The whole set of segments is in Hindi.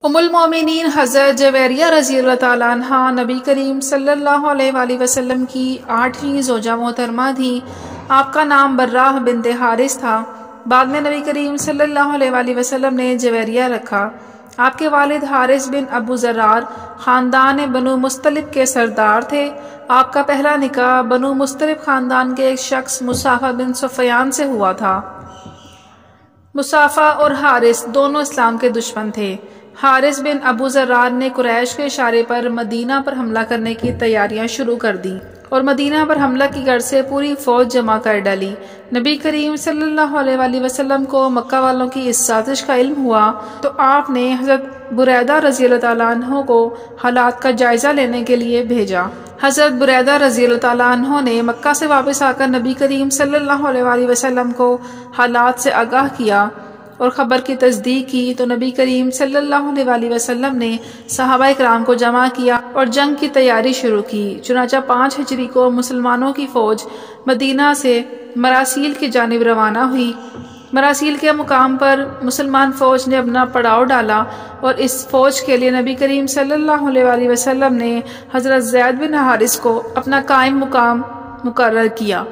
उम्मुल मोमिनीन हज़रत जवेरिया रज़ियल्लाहु ताला अन्हा नबी करीम सल्लल्लाहु अलैहि वसल्लम की 8वीं ज़ौजा मोहतरमा थी। आपका नाम बर्राह बिन्ते हारिस था। बाद में नबी करीम सल्लल्लाहु अलैहि वसल्लम ने जवेरिया रखा। आपके वालिद हारिस बिन अबू ज़र्रार ख़ानदान बनु मुस्तलिब के सरदार थे। आपका पहला निकाह बनु मुस्तलिब ख़ानदान के एक शख्स मुसाफ़ा बिन सुफ़यान से हुआ था। मुसाफ़ा और हारिस दोनों इस्लाम के दुश्मन थे। हारिस बिन अबू ज़र्रार ने कुरैश के इशारे पर मदीना पर हमला करने की तैयारियां शुरू कर दी और मदीना पर हमला की गर्ज से पूरी फौज जमा कर डाली। नबी करीम सल्लल्लाहु अलैहि वसल्लम को मक्का वालों की इस साजिश का इल्म हुआ तो आपने हज़रत बुरैदा रज़ियल्लाहु ताला अन्हु को हालात का जायजा लेने के लिए भेजा। हज़रत बुरैदा रज़ियल्लाहु ताला अन्हु ने मक्का से वापस आकर नबी करीम सल्लल्लाहु अलैहि वसल्लम को हालात से आगाह किया और ख़बर की तस्दीक की तो नबी करीम सल्लल्लाहु अलैहि वसल्लम ने सहाबा इकराम को जमा किया और जंग की तैयारी शुरू की। चुनांचा 5 हिजरी को मुसलमानों की फ़ौज मदीना से मरासील की जानिब रवाना हुई। मरासील के मुकाम पर मुसलमान फ़ौज ने अपना पड़ाव डाला और इस फ़ौज के लिए नबी करीम सल्लल्लाहु अलैहि वसल्लम ने हज़रत ज़ैद बिन हारिस को अपना कायम मुकाम मुकर्रर किया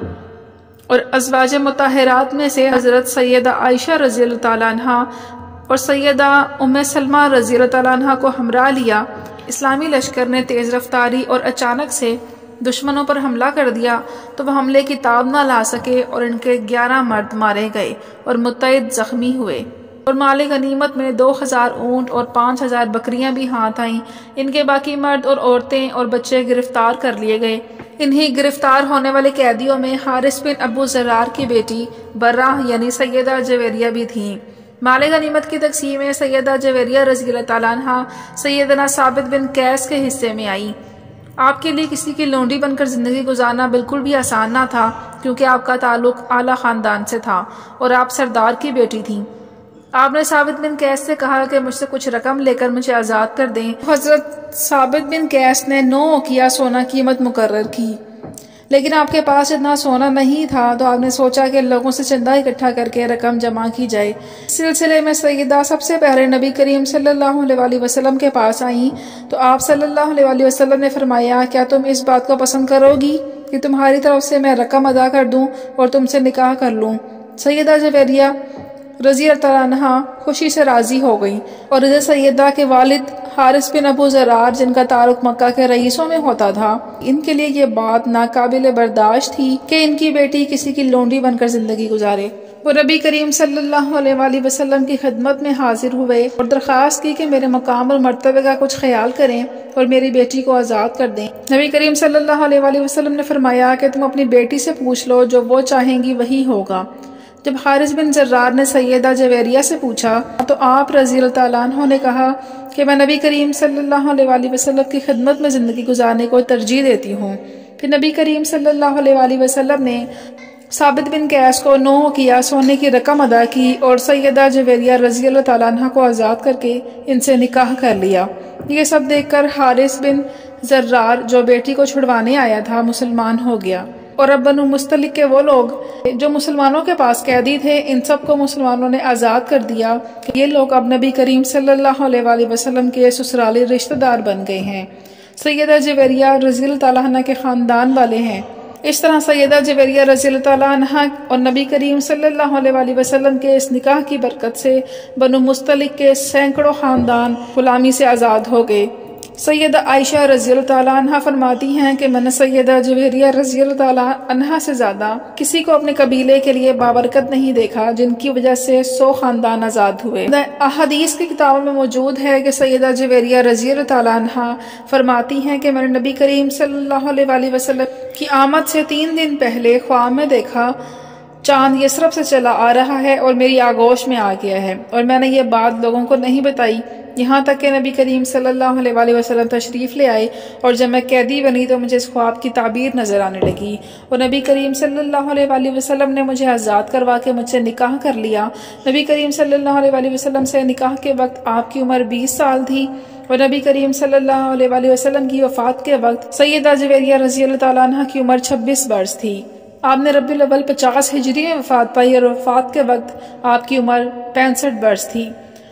और अज़वाज मुताहरात में से हज़रत सैयदा आयशा रज़ियल्लाहु ताला अन्हा और सैयदा उम्मे सलमा रज़ियल्लाहु ताला अन्हा को हमरा लिया। इस्लामी लश्कर ने तेज़ रफ्तारी और अचानक से दुश्मनों पर हमला कर दिया तो वह हमले की ताब न ला सके और इनके 11 मर्द मारे गए और मुत्तइद ज़ख्मी हुए और माले गनीमत में 2000 ऊँट और 5000 बकरियां भी हाथ आईं। इनके बाकी मर्द और औरतें और बच्चे गिरफ्तार कर लिए गए। इन्हीं गिरफ्तार होने वाले कैदियों में हारिस बिन अबू ज़र्रार की बेटी बर्राह यानी सैयदा जवेरिया भी थीं। माले गनीमत की तकसीम में सैयदा जवेरिया रज़ियल्लाहु ताला अन्हा सैयदना साबित बिन कैस के हिस्से में आई। आपके लिए किसी की लोंडी बनकर ज़िंदगी गुजारना बिल्कुल भी आसान ना था क्योंकि आपका ताल्लुक आला ख़ानदान से था और आप सरदार की बेटी थीं। आपने साबित बिन कैस से कहा कि मुझसे कुछ रकम लेकर मुझे आज़ाद कर दें। हज़रत साबित बिन कैस ने 9 उकिया सोना कीमत मुकर्रर की, लेकिन आपके पास इतना सोना नहीं था तो आपने सोचा कि लोगों से चंदा इकट्ठा करके रकम जमा की जाए। इस सिलसिले में सैयदा सबसे पहले नबी करीम सल्लल्लाहु अलैहि वसल्लम के पास आई तो आप सल्लल्लाहु अलैहि वसल्लम ने फरमाया, क्या तुम इस बात को पसंद करोगी कि तुम्हारी तरफ से मैं रकम अदा कर दूं और तुमसे निकाह कर लूं? सैयदा जवेरिया रज़ियल्लाहु ताला अन्हा खुशी से राजी हो गई और इधर सैयदा के वालिद हारिस बिन अबू ज़र्रार जिनका ताल्लुक मक्का के रईसों में होता था, इनके लिए ये बात नाकाबिल बर्दाश्त थी कि इनकी बेटी किसी की लोंडी बनकर जिंदगी गुजारे। वो नबी करीम सल्लल्लाहु अलैहि वसल्लम की खिदमत में हाजिर हुए और दरख्वास्त की कि मेरे मकाम और मर्तबे का कुछ ख्याल करें और मेरी बेटी को आज़ाद कर दें। नबी करीम सल्लल्लाहु अलैहि वसल्लम ने फरमाया कि तुम अपनी बेटी से पूछ लो, जो वो चाहेंगी वही होगा। जब हारिस बिन ज़र्रार ने सैयदा जवेरिया से पूछा तो आप रज़ियल्लाहु ताला अन्हु ने कहा कि मैं नबी करीम सल्लल्लाहु अलैहि वसल्लम की खिदमत में ज़िंदगी गुजारने को तरजीह देती हूँ। फिर नबी करीम सल्लल्लाहु अलैहि वसल्लम ने साबित बिन कैस को 9 उकिया सोने की रकम अदा की और सैयदा जवेरिया रज़ियल्लाहु ताला अन्हा को आज़ाद करके इनसे निकाह कर लिया। ये सब देखकर हारिस बिन ज़र्रार जो बेटी को छुड़वाने आया था मुसलमान हो गया और अब बनु मुस्तलिक के वो लोग जो मुसलमानों के पास कैदी थे, इन सब को मुसलमानों ने आज़ाद कर दिया कि ये लोग अब नबी करीम सल्लल्लाहु अलैहि वसल्लम के ससुराली रिश्तेदार बन गए हैं। सैयदा जवेरिया रज़ियल्लाहु ताला अन्हा के ख़ानदान वाले हैं। इस तरह सैयदा जवेरिया रज़ियल्लाहु ताला अन्हा और नबी करीम सल्लल्लाहु अलैहि वसल्लम के इस निकाह की बरकत से बनु मुस्तलिक के सैकड़ों ख़ानदान गुलामी से आज़ाद हो गए। सैयदा आयशा रज़ियल्लाहु ताला अन्हा फरमाती हैं कि मैंने सैयदा जवेरिया रज़ियल्लाहु ताला अन्हा से ज़्यादा किसी को अपने कबीले के लिए बाबरकत नहीं देखा जिनकी वजह से 100 ख़ानदान आज़ाद हुए। अहादीस की किताबों में मौजूद है कि सैयदा जवेरिया रज़ियल्लाहु ताला अन्हा फरमाती हैं कि मैंने नबी करीम सल्लल्लाहु अलैहि वसल्लम की आमद से 3 दिन पहले ख्वाब में देखा चांद यसरब से चला आ रहा है और मेरी आगोश में आ गया है और मैंने ये बात लोगों को नहीं बताई, यहाँ तक कि नबी करीम सल्लल्लाहु अलैहि वसल्लम तशरीफ़ ले आए और जब मैं कैदी बनी तो मुझे इस ख्वाब की ताबीर नज़र आने लगी और नबी करीम सल्लल्लाहु अलैहि वसल्लम ने मुझे आज़ाद करवा के मुझसे निकाह कर लिया। नबी करीम सल्लल्लाहु अलैहि वसल्लम से निकाह के वक्त आपकी उम्र 20 साल थी और नबी करीम सल्लल्लाहु अलैहि वसल्लम की वफ़ात के वक्त सैयदा जवेरिया रज़ियल्लाहु ताला अन्हा की उम्र 26 वर्ष थी। आपने रबीउल अव्वल 50 हिजरी में वफ़ात पाई और वफ़ात के वक्त आपकी उम्र 65 वर्ष थी।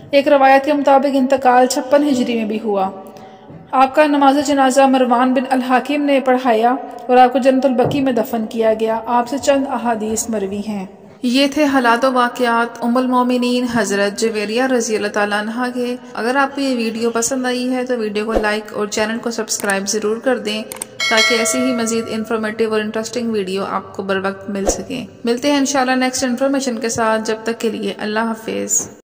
एक रवायत के मुताबिक इंतकाल 56 हिजरी में भी हुआ। आपका नमाज जनाजा मरवान बिन अल हाकिम ने पढ़ाया और आपको जन्नतुल बकी में दफन किया गया। आपसे चंद अहादीस मरवी हैं। ये थे हालात व वाक़यात उम्मुल मोमिनीन हज़रत जुवेरिया रज़ी अल्लाह ताला अन्हा के। अगर आपको ये वीडियो पसंद आई है तो वीडियो को लाइक और चैनल को सब्सक्राइब ज़रूर कर दें, ताकि ऐसे ही मज़ीद इन्फॉर्मेटिव और इंटरेस्टिंग वीडियो आपको बर वक्त मिल सके। मिलते हैं इंशाल्लाह नेक्स्ट इन्फॉर्मेशन के साथ। जब तक के लिए अल्लाह हाफिज़।